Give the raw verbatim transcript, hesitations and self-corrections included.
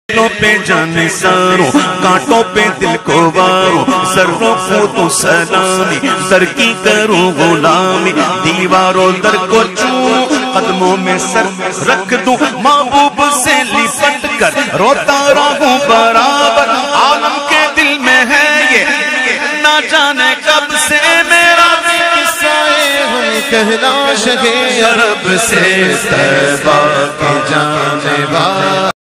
दिलों पे जाने सारों, कांटों पे दिल को वारों, सर्रों को तो सलामी, दर की करूं गुलामी, दीवारों दर को छूं, कदमों में सर रख दूं, महबूब से लिपट कर रोता रहूं बराबर। आलम के दिल में है ये ना जाने कब से मेरा किस्साए हम कहना शगे अरब से तैबा के जाने वाला।